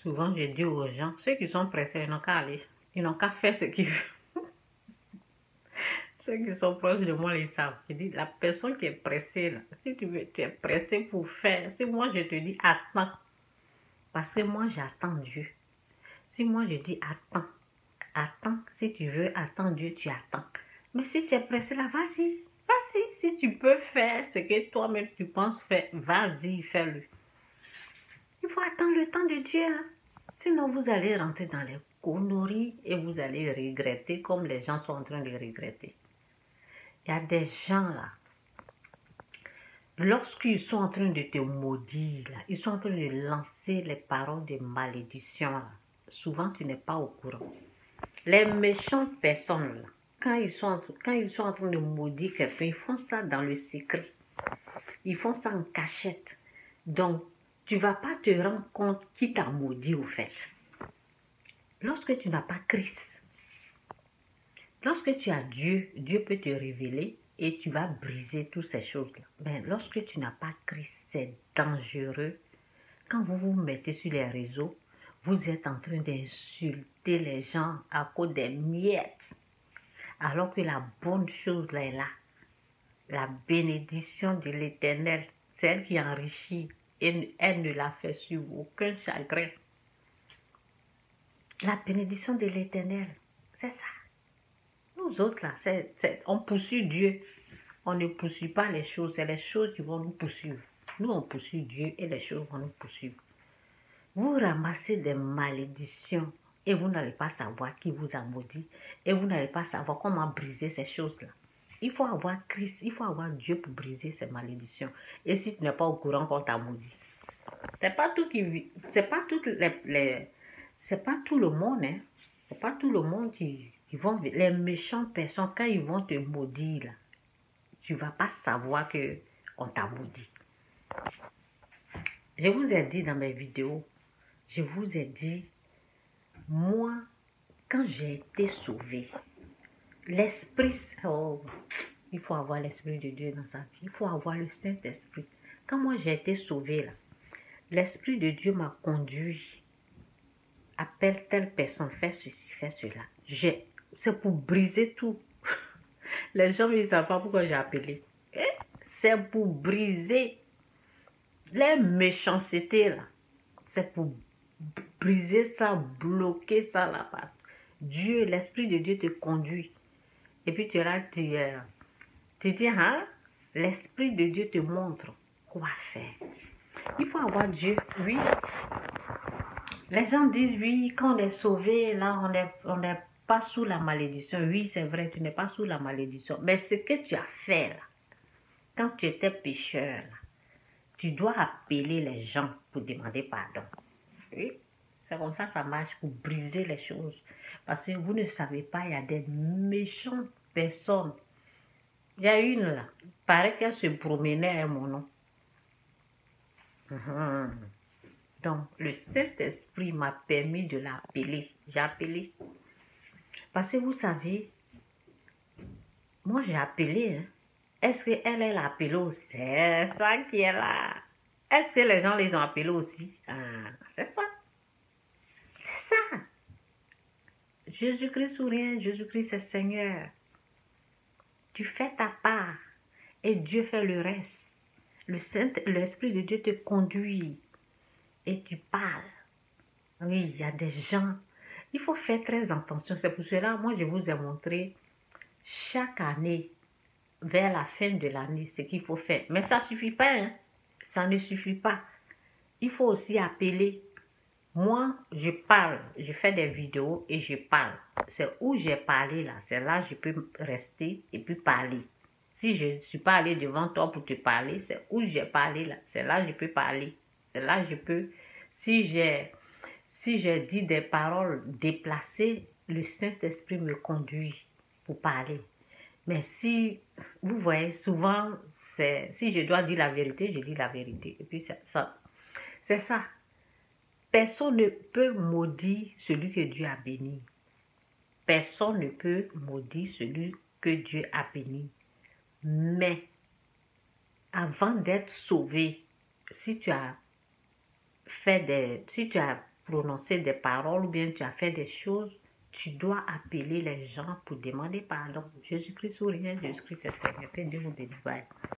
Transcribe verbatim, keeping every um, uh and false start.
Souvent, je dis aux gens, ceux qui sont pressés, ils n'ont qu'à aller. Ils n'ont qu'à faire ce qu'ils veulent. Ceux qui sont proches de moi, ils savent. Je dis, la personne qui est pressée, là, si tu veux, tu es pressé pour faire. Si moi, je te dis, attends. Parce que moi, j'attends Dieu. Si moi, je dis, attends. Attends. Si tu veux, attends Dieu, tu attends. Mais si tu es pressé, là, vas-y. Vas-y. Si tu peux faire ce que toi-même tu penses faire, vas-y, fais-le. Il faut attendre le temps de Dieu. Hein. Sinon, vous allez rentrer dans les conneries et vous allez regretter comme les gens sont en train de regretter. Il y a des gens là, lorsqu'ils sont en train de te maudire, là, ils sont en train de lancer les paroles de malédiction, là, souvent tu n'es pas au courant. Les méchantes personnes, là, quand, ils sont, quand ils sont en train de maudire quelqu'un, ils font ça dans le secret. Ils font ça en cachette. Donc, tu ne vas pas te rendre compte qui t'a maudit au fait. Lorsque tu n'as pas Christ, lorsque tu as Dieu, Dieu peut te révéler et tu vas briser toutes ces choses-là. Mais lorsque tu n'as pas Christ, c'est dangereux. Quand vous vous mettez sur les réseaux, vous êtes en train d'insulter les gens à cause des miettes. Alors que la bonne chose là est là. La bénédiction de l'Éternel, celle qui enrichit, et elle ne la fait sur aucun chagrin. La bénédiction de l'Éternel, c'est ça. Nous autres, là, c'est, c'est, on poursuit Dieu. On ne poursuit pas les choses. C'est les choses qui vont nous poursuivre. Nous, on poursuit Dieu et les choses vont nous poursuivre. Vous ramassez des malédictions et vous n'allez pas savoir qui vous a maudit. Et vous n'allez pas savoir comment briser ces choses-là. Il faut avoir Christ, il faut avoir Dieu pour briser ces malédictions. Et si tu n'es pas au courant qu'on t'a maudit. C'est pas tout qui... C'est pas toutes les... les c'est pas tout le monde, hein. C'est pas tout le monde qui... Ils vont, les méchantes personnes, quand ils vont te maudire, là, tu ne vas pas savoir qu'on t'a maudit. Je vous ai dit dans mes vidéos, je vous ai dit, moi, quand j'ai été sauvée, l'esprit, oh, il faut avoir l'esprit de Dieu dans sa vie, il faut avoir le Saint-Esprit. Quand moi j'ai été sauvée, là, l'esprit de Dieu m'a conduit, appelle telle personne, fais ceci, fais cela. J'ai C'est pour briser tout. Les gens ne savent pas pourquoi j'ai appelé. C'est pour briser les méchancetés là. C'est pour briser ça, bloquer ça là-bas. Dieu, l'Esprit de Dieu te conduit. Et puis tu es là, tu, euh, tu dis, hein, l'Esprit de Dieu te montre quoi faire. Il faut avoir Dieu, oui. Les gens disent, oui, quand on est sauvé, là, on est, on n'est pas sous la malédiction. Oui, c'est vrai, tu n'es pas sous la malédiction. Mais ce que tu as fait, là, quand tu étais pécheur, là, tu dois appeler les gens pour demander pardon. Oui, c'est comme ça ça marche, pour briser les choses. Parce que vous ne savez pas, il y a des méchantes personnes. Il y a une là, il paraît qu'elle se promenait à mon nom. Mmh. Donc, le Saint-Esprit m'a permis de l'appeler. J'ai appelé. Parce que vous savez, moi j'ai appelé. Hein. Est-ce qu'elle, elle a appelé aussi? C'est ça qui est là. Est-ce que les gens les ont appelés aussi? Ah, c'est ça. C'est ça. Jésus-Christ ou rien, Jésus-Christ c'est Seigneur. Tu fais ta part et Dieu fait le reste. Le Saint, l'Esprit de Dieu te conduit et tu parles. Oui, il y a des gens. Il faut faire très attention. C'est pour cela, moi, je vous ai montré chaque année, vers la fin de l'année, ce qu'il faut faire. Mais ça ne suffit pas. Hein? Ça ne suffit pas. Il faut aussi appeler. Moi, je parle. Je fais des vidéos et je parle. C'est où j'ai parlé là. C'est là que je peux rester et puis parler. Si je ne suis pas allé devant toi pour te parler, c'est où j'ai parlé là. C'est là que je peux parler. C'est là que je peux. Si j'ai si j'ai dit des paroles déplacées, le Saint-Esprit me conduit pour parler. Mais si, vous voyez, souvent, c'est si je dois dire la vérité, je dis la vérité. Et puis, c'est ça. C'est ça. Personne ne peut maudire celui que Dieu a béni. Personne ne peut maudire celui que Dieu a béni. Mais, avant d'être sauvé, si tu as fait des... Si tu as prononcé des paroles ou bien tu as fait des choses, tu dois appeler les gens pour demander pardon. Jésus-Christ ou rien, Jésus-Christ est Seigneur. Que Dieu vous bénisse.